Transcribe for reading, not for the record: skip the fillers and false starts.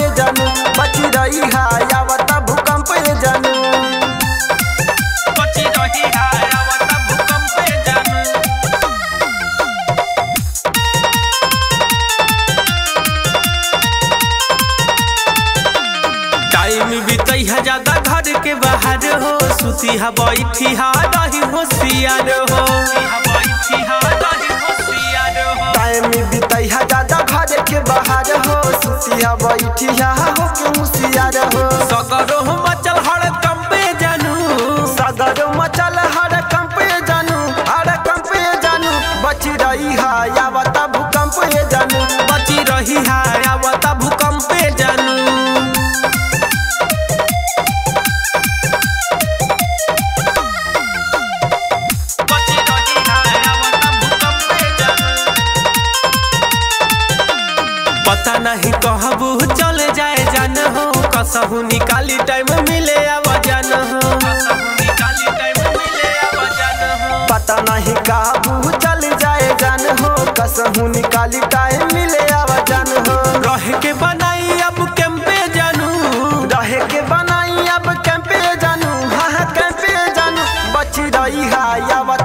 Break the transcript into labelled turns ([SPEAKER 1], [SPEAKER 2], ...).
[SPEAKER 1] जानू, बची रही है आवता भूकंप ये जानू,
[SPEAKER 2] बची रही है आवता भूकंप ये जानू। टाइम बीतई है ज्यादा घर के बाहर हो, सुती है बैठी है रही होशियार हो,
[SPEAKER 1] टाइम बीतई है ज्यादा घर के बाहर हो, सुतिया बैठी है हो के होशियार हो।
[SPEAKER 2] सगरो मचल हर कंपे जानू,
[SPEAKER 1] सगरो मचल हर कंपे जानू, हर कंपे जानू, बची रही है आवता भूकंप ये जानू,
[SPEAKER 2] बची रही है आवता भूकंप ये जानू। पता नहीं कहबू चले जाए जान हो, कसहू निकाली टाइम मिले आवा जान हो,
[SPEAKER 1] पता नहीं काबू चल जाए जान हो, कसहू निकाली टाइम मिले आवा जान हो।
[SPEAKER 2] रह के बनाई अब कैंपे जानू,
[SPEAKER 1] रह के बनाई अब कैंपे जानू, हाँ कैंपे जानू, बची रही है आवता